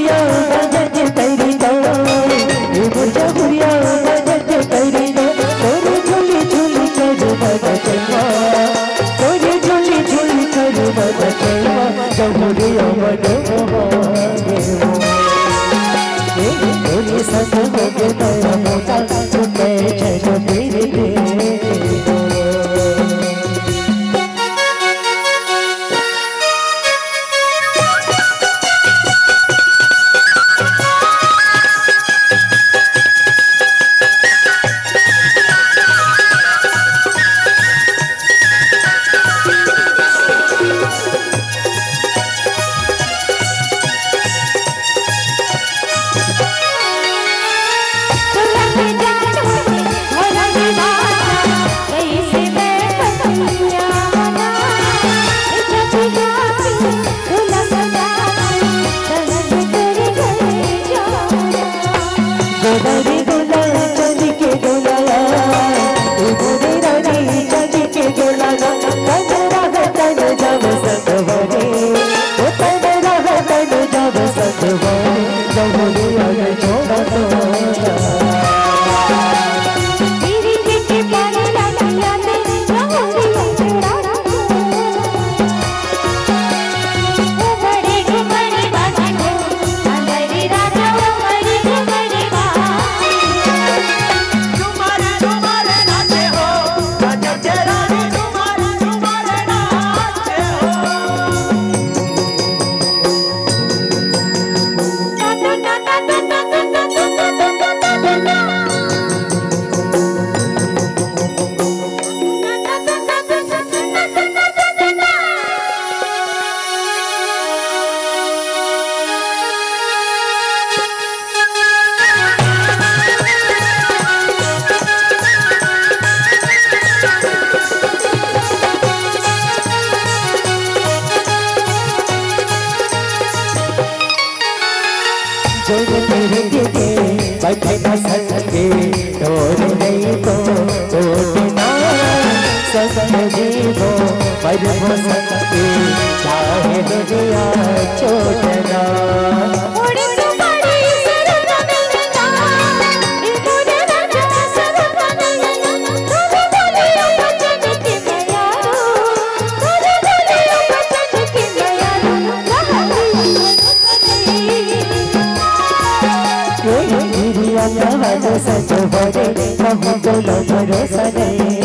गुड़िया मदद करी दो, ये मुझे गुड़िया मदद करी दो। तोरे झूली झूली कर मदद चलवा, तोरे झूली झूली कर मदद चलवा। जमुरिया मदद तोरे साथ हो गए तेरा मोटा टूटे चलो तेरे बैठे न सके तोड़ नहीं तो तोड़ना संग जीवो पर हो सके चाहे दुनिया छोड़ना। सच भरे कहूँ बोलो भरोसा नहीं